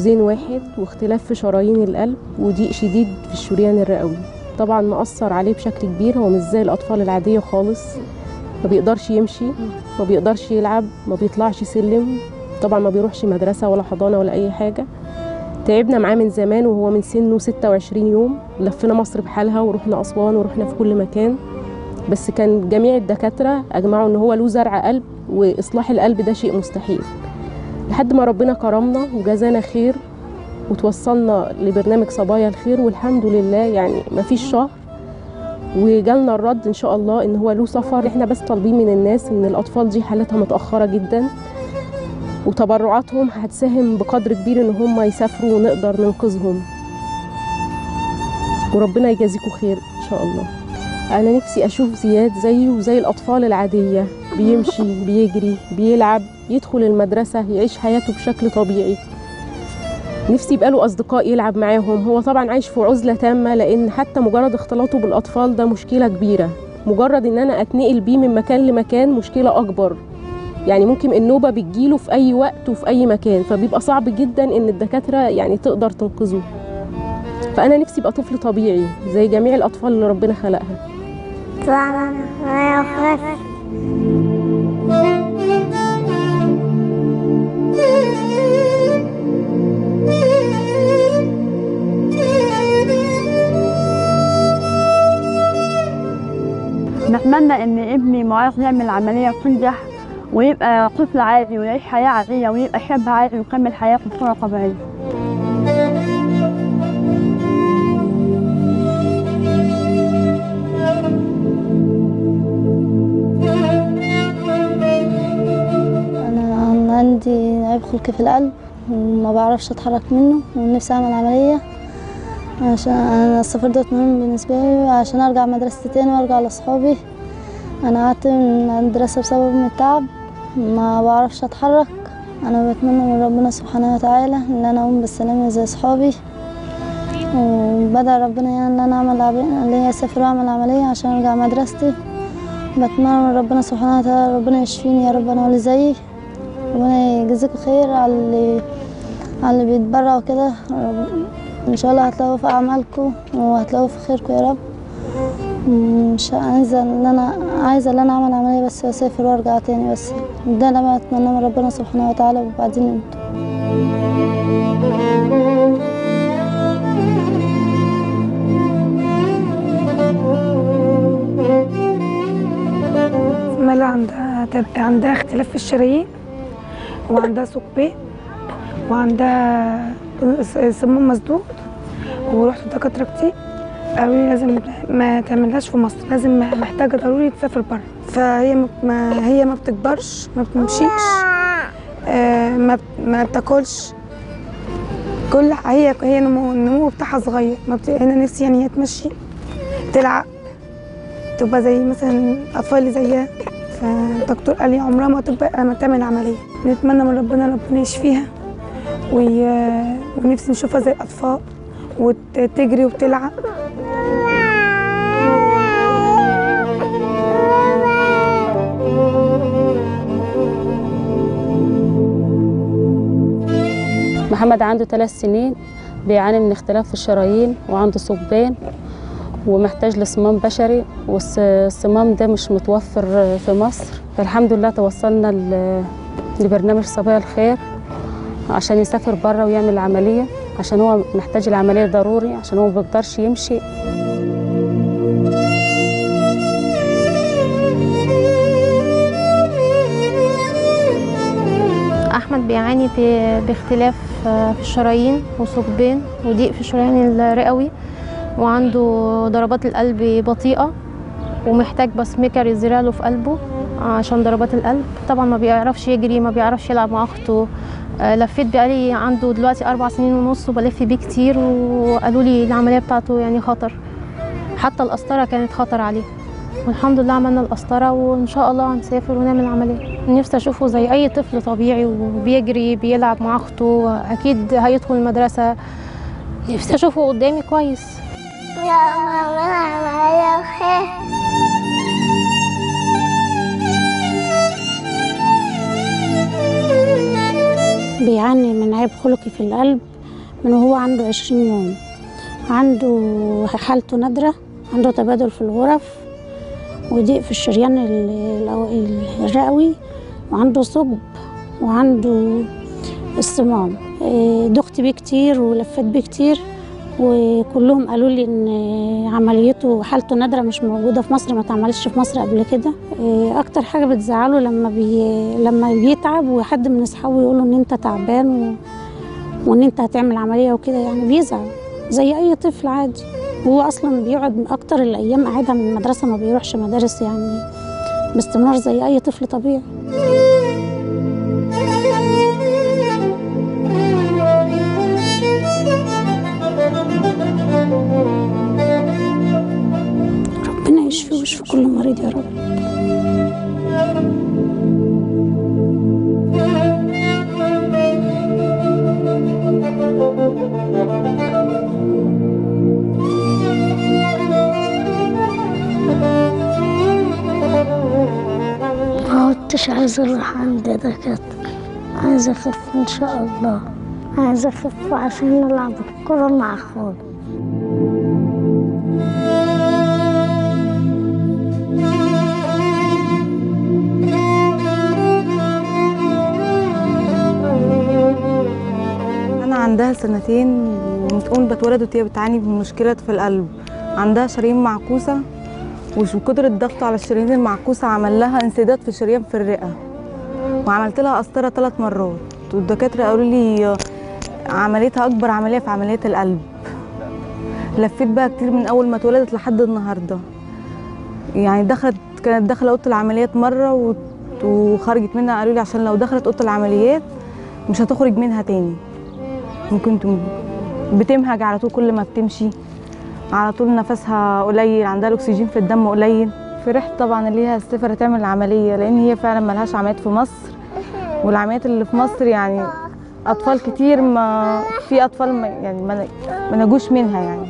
جوزين واحد واختلاف في شرايين القلب وضيق شديد في الشريان الرئوي. طبعا مأثر عليه بشكل كبير، هو مش زي الأطفال العادية خالص، ما بيقدرش يمشي، ما بيقدرش يلعب، ما بيطلعش سلم، طبعا ما بيروحش مدرسة ولا حضانة ولا أي حاجة. تعبنا معاه من زمان وهو من سنه 26 يوم، لفنا مصر بحالها ورحنا أسوان ورحنا في كل مكان، بس كان جميع الدكاترة أجمعوا إن هو له زرع قلب وإصلاح القلب ده شيء مستحيل، لحد ما ربنا كرمنا وجزانا خير وتوصلنا لبرنامج صبايا الخير، والحمد لله يعني مفيش شهر وجالنا الرد إن شاء الله إن هو له سفر. إحنا بس طالبين من الناس إن الأطفال دي حالتها متأخرة جدا، وتبرعاتهم هتساهم بقدر كبير إن هم يسافروا ونقدر ننقذهم، وربنا يجازيكم خير إن شاء الله. أنا نفسي أشوف زياد زيه وزي الأطفال العادية، بيمشي، بيجري، بيلعب، يدخل المدرسة، يعيش حياته بشكل طبيعي. نفسي يبقى له أصدقاء يلعب معاهم. هو طبعا عايش في عزلة تامة، لأن حتى مجرد اختلاطه بالأطفال ده مشكلة كبيرة، مجرد إن أنا أتنقل بيه من مكان لمكان مشكلة أكبر، يعني ممكن النوبة بتجيله في أي وقت وفي أي مكان، فبيبقى صعب جدا إن الدكاترة يعني تقدر تنقذه. فأنا نفسي يبقى طفل طبيعي زي جميع الأطفال اللي ربنا خلقها. نتمنى ان ابني معاذ يعمل عمليه تنجح ويبقى طفل عادي ويعيش حياه عاديه ويبقى شاب عادي ويكمل حياته بصوره طبيعيه. انا عندي عيب خلقي في القلب وما بعرفش اتحرك منه، ونفسي اعمل عمليه عشان انا السفر ده مهم بالنسبه لي، عشان ارجع مدرستي تاني وارجع لاصحابي. انا قعدت من المدرسه بسبب من التعب، ما بعرفش اتحرك. انا بتمنى من ربنا سبحانه وتعالى ان انا اقوم بالسلامه زي اصحابي، وبدأ ربنا يعني ان انا اعمل اسافر واعمل عمليه عشان ارجع مدرستي. بتمنى من ربنا سبحانه وتعالى ربنا يشفيني يا رب انا واللي زيي، ربنا يجزيكم خير على اللي بيتبرع وكده. ان شاء الله هتلاقوا في اعمالكم وهتلاقوا في خيركم يا رب. مش عايزه ان انا اعمل عمليه بس اسافر وارجع تاني، بس ده انا بتمنى من ربنا سبحانه وتعالى وبعدين انتوا. مالا عندها اختلاف في الشرايين وعندها ثقبين وعندها سموم مسدود، ورحت لدكاتره كتير قالوا لي لازم ما تعملهاش في مصر، لازم محتاجه ضروري تسافر بره. فهي ما بتكبرش، ما بتمشيش، ما بتاكلش، كل هي النمو بتاعها صغير. انا نفسي يعني هي تمشي، تلعب، تبقى زي مثلا الاطفال اللي زيها. فالدكتور قال لي عمرها ما تبقى ما تعمل عمليه. نتمنى من ربنا يشفيها، ونفسي نشوفها زي الاطفال وتجري وتلعب. محمد عنده 3 سنين، بيعاني من اختلاف في الشرايين وعنده ثقبين ومحتاج لصمام بشري، والصمام ده مش متوفر في مصر. فالحمد لله توصلنا لبرنامج صبايا الخير عشان يسافر بره ويعمل عملية، عشان هو محتاج العملية ضروري عشان هو ما بيقدرش يمشي. أحمد بيعاني باختلاف في الشرايين وثقبين وضيق في الشريان الرئوي، وعنده ضربات القلب بطيئة ومحتاج باسميكر يزرع له في قلبه عشان ضربات القلب. طبعا ما بيعرفش يجري، ما بيعرفش يلعب مع أخته. لفيت بقالي عنده دلوقتي 4 سنين ونص وبلف بيه كتير، وقالوا لي العملية بتاعته يعني خطر، حتى القسطرة كانت خطر عليه، والحمد لله عملنا القسطرة وإن شاء الله هنسافر ونعمل عملية. نفسي أشوفه زي أي طفل طبيعي وبيجري بيلعب مع أخته، أكيد هيدخل المدرسة. نفسي أشوفه قدامي كويس. بيعاني من عيب خلقي في القلب من وهو عنده 20 يوم. عنده حالته نادرة، عنده تبادل في الغرف وضيق في الشريان الرئوي، وعنده ثقب، وعنده الصمام. دخت بيه كتير ولفت بيه كتير، وكلهم قالوا لي ان عمليته حالته نادرة مش موجودة في مصر، ما اتعملتش في مصر قبل كده. اكتر حاجة بتزعله لما بيتعب وحد من اصحابه يقوله ان انت تعبان وان انت هتعمل عملية وكده، يعني بيزعل زي اي طفل عادي. هو اصلا بيقعد اكتر الايام قاعدة من المدرسة، ما بيروحش مدارس يعني باستمرار زي اي طفل طبيعي. ربنا يشفي ويشفي كل مريض يا رب. ما كنتش عايزة أروح عند دكاترة، عايزة أخف إن شاء الله، عايزة أخف عشان نلعب الكورة مع أخواني. أنا عندها سنتين وتقول بتولد وهي بتعاني من مشكلة في القلب، عندها شرايين معكوسة، وكتر الضغط على الشرايين المعكوسة عمل لها انسداد في شريان في الرئة، وعملت لها قسطرة 3 مرات، والدكاترة قالوا لي عمليتها أكبر عملية في عمليات القلب. لفيت بقى كتير من أول ما اتولدت لحد النهاردة، يعني كانت داخلة أوضة العمليات مرة وخرجت منها، قالوا لي عشان لو دخلت أوضة العمليات مش هتخرج منها تاني، ممكن بتمهج على طول، كل ما بتمشي على طول نفسها قليل، عندها الأكسجين في الدم قليل. فرحت طبعا اللي هي هتسافر تعمل العملية، لأن هي فعلا ملهاش عمليات في مصر، والعمليات اللي في مصر يعني أطفال كتير، ما في أطفال ما نجوش منها يعني.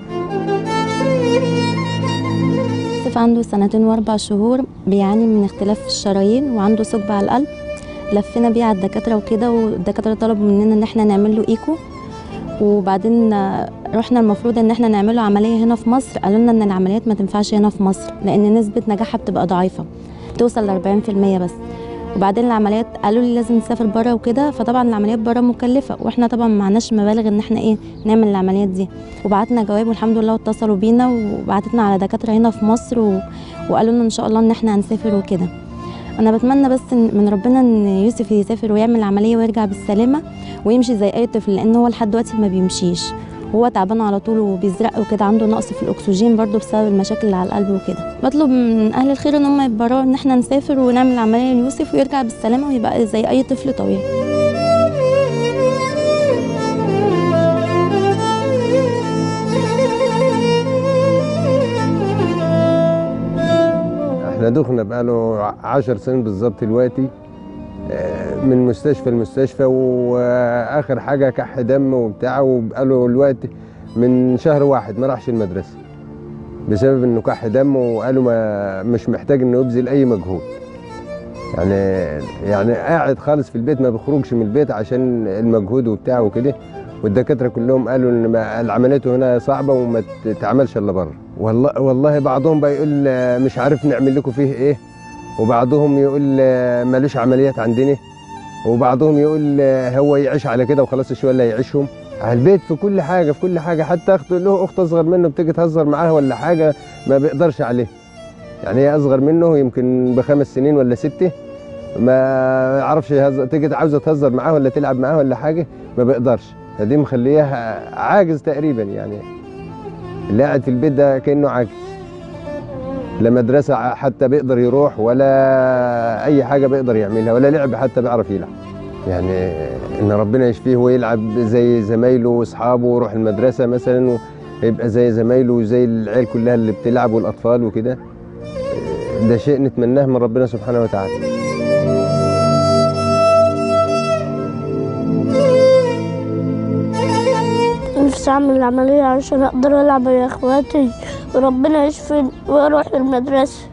يوسف عنده 2 و4 شهور، بيعاني من اختلاف في الشرايين وعنده ثقب على القلب. لفينا بيه على الدكاترة وكده، والدكاترة طلبوا مننا ان احنا نعمل له ايكو، وبعدين رحنا المفروض ان احنا نعمل له عملية هنا في مصر. قالوا لنا ان العمليات ما تنفعش هنا في مصر لان نسبة نجاحها بتبقى ضعيفة، توصل ل 40% بس. وبعدين العمليات قالوا لي لازم نسافر بره وكده، فطبعا العمليات بره مكلفة، واحنا طبعا معناش مبالغ ان احنا نعمل العمليات دي. وبعتنا جواب والحمد لله، واتصلوا بينا وبعتتنا على دكاترة هنا في مصر وقالوا لنا ان شاء الله ان احنا هنسافر وكده. انا بتمنى بس من ربنا ان يوسف يسافر ويعمل العمليه ويرجع بالسلامه ويمشي زي اي طفل، لان هو لحد دلوقتي ما بيمشيش، هو تعبان على طول وبيزرق وكده، عنده نقص في الاكسجين برضه بسبب المشاكل اللي على القلب وكده. بطلب من اهل الخير ان هم يبرروا ان احنا نسافر ونعمل العمليه ليوسف ويرجع بالسلامه ويبقى زي اي طفل طبيعي. احنا دخلنا بقاله 10 سنين بالظبط دلوقتي، من مستشفى لمستشفى، واخر حاجه كح دم وبتاع، وبقاله الوقت من شهر واحد ما راحش المدرسه بسبب انه كح دم، وقالوا مش محتاج انه يبذل اي مجهود، يعني قاعد خالص في البيت، ما بيخرجش من البيت عشان المجهود وبتاع وكده. والدكاتره كلهم قالوا ان العمليات هنا صعبه وما تتعملش الا بره. والله بعضهم بقى يقول مش عارف نعمل لكم فيه ايه، وبعضهم يقول مالوش عمليات عندنا، وبعضهم يقول هو يعيش على كده وخلاص، شويه اللي يعيشهم على البيت في كل حاجه. حتى اخته له اخت اصغر منه بتيجي تهزر معاها ولا حاجه ما بيقدرش عليه، يعني هي اصغر منه يمكن ب5 سنين ولا 6، ما يعرفش تيجي عاوزه تهزر معاه ولا تلعب معاه ولا حاجه ما بيقدرش. فدي مخليها عاجز تقريبا، يعني اللي قاعد في البيت ده كانه عاجز، لا مدرسه حتى بيقدر يروح ولا اي حاجه بيقدر يعملها، ولا لعب حتى بيعرف يلعب. يعني ان ربنا يشفيه ويلعب زي زمايله واصحابه ويروح المدرسه مثلا ويبقى زي زمايله وزي العيال كلها اللي بتلعب والاطفال وكده، ده شيء نتمناه من ربنا سبحانه وتعالى. نفسي أعمل العملية عشان أقدر ألعب يا إخواتي وربنا يشفي وأروح المدرسة.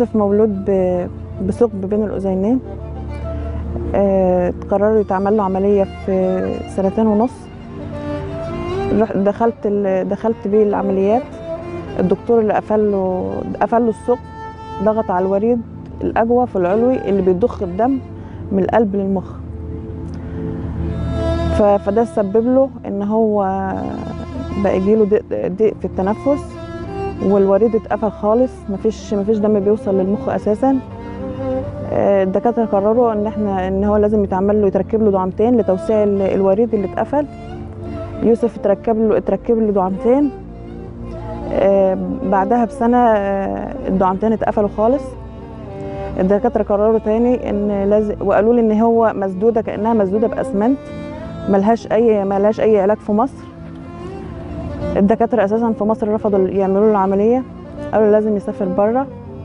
يوسف مولود بثقب بين الأذينين. قرروا يتعمل له عملية في 2.5 سنين. دخلت بيه العمليات. الدكتور اللي قفل له الثقب ضغط على الوريد الأجوف العلوي اللي بيضخ الدم من القلب للمخ، فده سبب له ان هو بقى يجيله ضيق في التنفس، والوريد اتقفل خالص، مفيش دم بيوصل للمخ اساسا. الدكاتره قرروا ان هو لازم يتركب له دعامتين لتوسيع الوريد اللي اتقفل. يوسف اتركب له دعامتين. بعدها بسنه الدعامتين اتقفلوا خالص. الدكاتره قرروا تاني ان لازم، وقالوا لي ان هو مسدوده كانها مسدوده باسمنت، ملهاش اي علاج في مصر. الدكاتره اساسا في مصر رفضوا يعملوا له العمليه، قالوا لازم يسافر بره.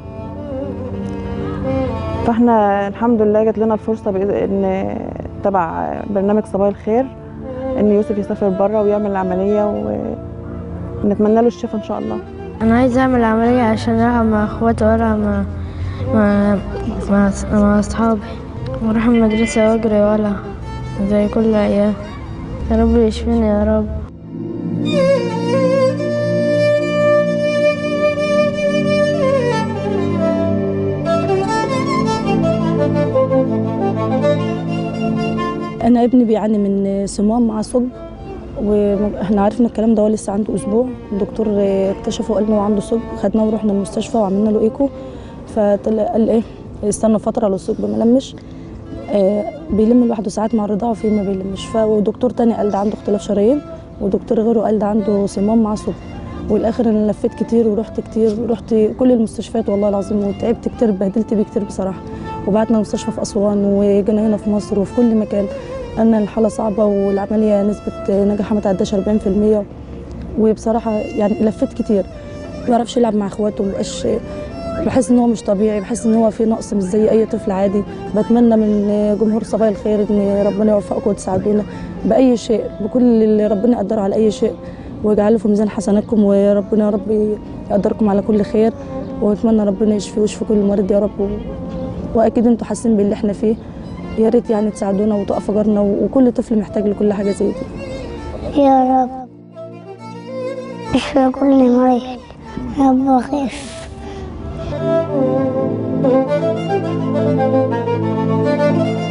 فاحنا الحمد لله جات لنا الفرصه ان تبع برنامج صبايا الخير ان يوسف يسافر بره ويعمل العمليه، ونتمنى له الشفاء ان شاء الله. انا عايزه اعمل عمليه عشان العب مع اخواتي والعب مع اصحابي واروح المدرسه واجري والعب زي كل ايام. يا رب يشفيني يا رب. انا ابني بيعاني من صمام مع ثقب، واحنا عرفنا الكلام ده هو لسه عنده اسبوع. الدكتور اكتشفه وقال انه عنده ثقب، خدناه ورحنا المستشفى وعملنا له ايكو، فقال ايه استنى فتره لو الثقب ما لمش. بيلم لوحده ساعات مع الرضاعه وفيه ما بيلمش. ودكتور تاني قال ده عنده اختلاف شرايين، ودكتور غيره قال ده عنده صمام مع ثقب. والاخر انا لفيت كتير ورحت كل المستشفيات والله العظيم، وتعبت كتير، اتبهدلت بيه كتير بصراحه. وبعتنا المستشفى في اسوان وجينا هنا في مصر وفي كل مكان. قالنا الحاله صعبه والعمليه نسبه نجاحها ما تعداش 40%. وبصراحه يعني لفيت كتير، ما بيعرفش يلعب مع اخواته، مبقاش، بحس ان هو مش طبيعي، بحس ان هو في نقص مش زي اي طفل عادي. بتمنى من جمهور صبايا الخير ان ربنا يوفقكم وتساعدونا باي شيء، بكل اللي ربنا يقدره على اي شيء، ويجعله في ميزان حسناتكم، وربنا يا رب يقدركم على كل خير. واتمنى ربنا يشفيه ويشفي كل مريض يا رب. واكيد انتوا حاسين باللي احنا فيه، يا ريت يعني تساعدونا وتقفوا جارنا، وكل طفل محتاج لكل حاجه زي دي. يا رب اشفي كل مريض يا رب خير.